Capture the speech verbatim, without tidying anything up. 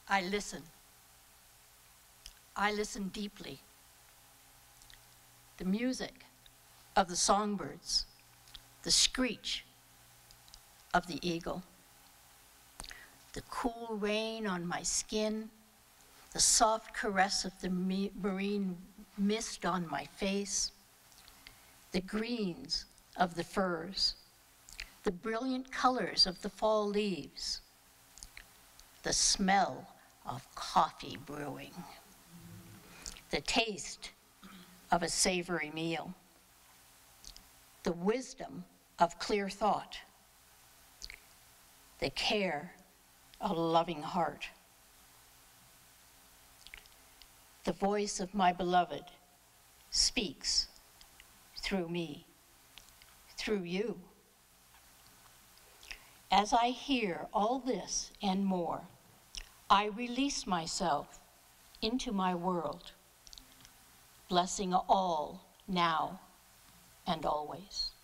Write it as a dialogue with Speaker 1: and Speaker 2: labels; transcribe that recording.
Speaker 1: I listen. I listen deeply. The music of the songbirds, the screech of the eagle, the cool rain on my skin, the soft caress of the marine mist on my face, the greens of the firs, the brilliant colors of the fall leaves, the smell of coffee brewing, the taste of a savory meal, the wisdom of clear thought, the care of a loving heart. The voice of my beloved speaks through me, through you. As I hear all this and more, I release myself into my world, blessing all now and always.